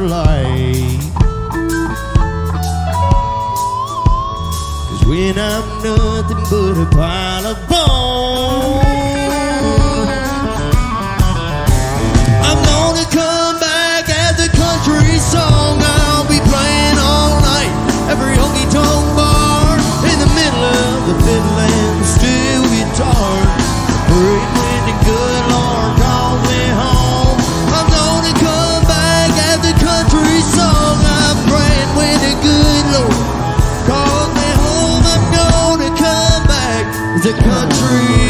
life. 'Cause when I'm nothing but a pile of bones, I'm gonna come back as a country song. I'll be playing all night, every honky-tonk bar, in the middle of the Midland, steel guitar. Pray when the good Lord calls me home. I'm gonna come back as the country song. I'm praying when the good Lord calls me home. I'm gonna come back as a country